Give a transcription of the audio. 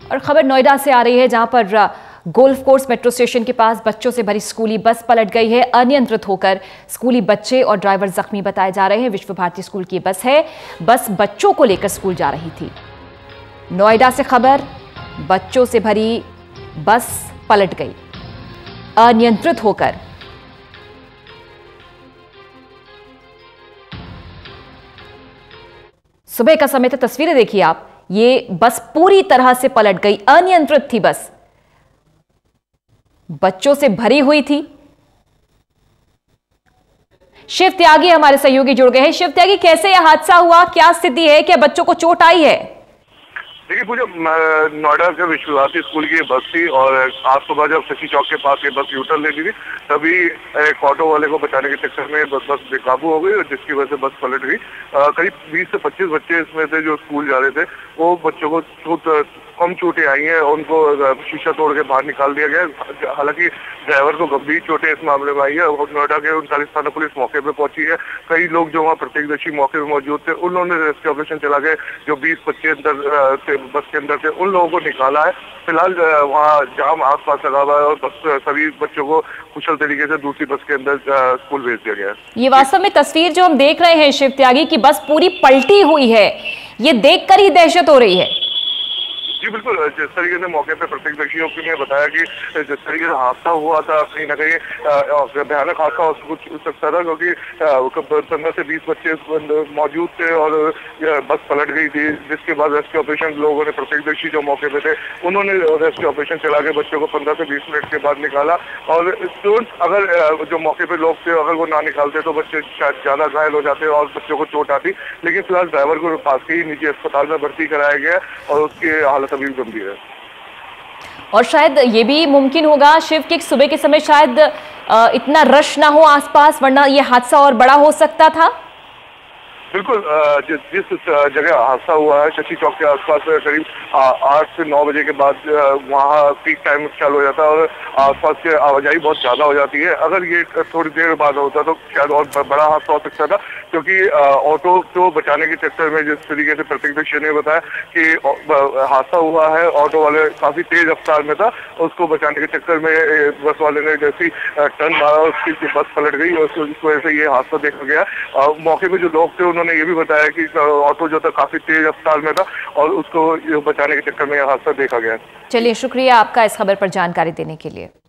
और खबर नोएडा से आ रही है, जहां पर गोल्फ कोर्स मेट्रो स्टेशन के पास बच्चों से भरी स्कूली बस पलट गई है। अनियंत्रित होकर स्कूली बच्चे और ड्राइवर जख्मी बताए जा रहे हैं। विश्व भारती स्कूल की बस है, बस बच्चों को लेकर स्कूल जा रही थी। नोएडा से खबर, बच्चों से भरी बस पलट गई अनियंत्रित होकर। सुबह का समय था, तस्वीरें देखिए आप। ये बस पूरी तरह से पलट गई, अनियंत्रित थी बस, बच्चों से भरी हुई थी। शिव त्यागी हमारे सहयोगी जुड़ गए हैं। शिव त्यागी, कैसे यह हादसा हुआ, क्या स्थिति है, क्या बच्चों को चोट आई है? देखिए पूजा, नोएडा के विश्व भारती स्कूल की ये बस थी और आज सुबह जब शशि चौक के पास ये बस यूटर्न ले ली थी, तभी एक ऑटो वाले को बचाने के चक्कर में बस बेकाबू हो गई और जिसकी वजह से बस पलट गई। करीब 20 से 25 बच्चे इसमें से जो स्कूल जा रहे थे, वो बच्चों को कम चोटें आई हैं। उनको शीशा तोड़ के बाहर निकाल दिया गया। हालांकि ड्राइवर को गंभीर चोटें इस मामले में आई है और नोएडा के 39 थाना पुलिस मौके पर पहुंची है। कई लोग जो वहाँ प्रत्यक्षदर्शी मौके पर मौजूद थे, उन्होंने रेस्क्यू ऑपरेशन चला के जो 20 बच्चे अंदर बस के अंदर थे, उन लोगों को निकाला है। फिलहाल वहाँ जाम आसपास लगा हुआ है और बस सभी बच्चों को कुशल तरीके से दूसरी बस के अंदर स्कूल भेज दिया गया है। ये वास्तव में तस्वीर जो हम देख रहे हैं शिव त्यागी की, बस पूरी पलटी हुई है, ये देखकर ही दहशत हो रही है। जी बिल्कुल, जिस तरीके से मौके पे प्रत्यक्षदर्शियों ने बताया कि जिस तरीके से हादसा हुआ था, कहीं ना कहीं भयानक हादसा हो सकता था, क्योंकि 15 से 20 बच्चे मौजूद थे और बस पलट गई थी। जिसके बाद रेस्क्यू ऑपरेशन, लोगों ने प्रत्यक्षदर्शी जो मौके पे थे, उन्होंने रेस्क्यू ऑपरेशन चला के बच्चों को 15 से 20 मिनट के बाद निकाला। और अगर जो मौके पे लोग थे, अगर वो ना निकालते तो बच्चे शायद ज्यादा घायल हो जाते और बच्चों को चोट आती। लेकिन फिलहाल ड्राइवर को पास के ही निजी अस्पताल में भर्ती कराया गया और उसकी हालत अभी गंभीर है। और शायद ये भी मुमकिन होगा शिव कि सुबह के समय शायद इतना रश ना हो आसपास, वरना ये हादसा और बड़ा हो सकता था। बिल्कुल, जिस जगह हादसा हुआ है शशि चौक के आसपास, करीब 8 से 9 बजे के बाद वहाँ पीक टाइम चालू हो जाता है और आसपास की आवाजाही बहुत ज़्यादा हो जाती है। अगर ये थोड़ी देर बाद होता तो शायद और बड़ा हादसा हो सकता था, क्योंकि ऑटो को बचाने के चक्कर में जिस तरीके से प्रत्यक्षदर्शी ने बताया कि हादसा हुआ है, ऑटो वाले काफ़ी तेज रफ्तार में था, उसको बचाने के चक्कर में बस वाले ने जैसी टर्न मारा, उसकी बस पलट गई और इस वजह से ये हादसा देखा गया। मौके पर जो लोग थे उन्होंने ये भी बताया कि ऑटो जो था काफी तेज रफ्तार में था और उसको बचाने के चक्कर में यह हादसा देखा गया। चलिए, शुक्रिया आपका इस खबर पर जानकारी देने के लिए।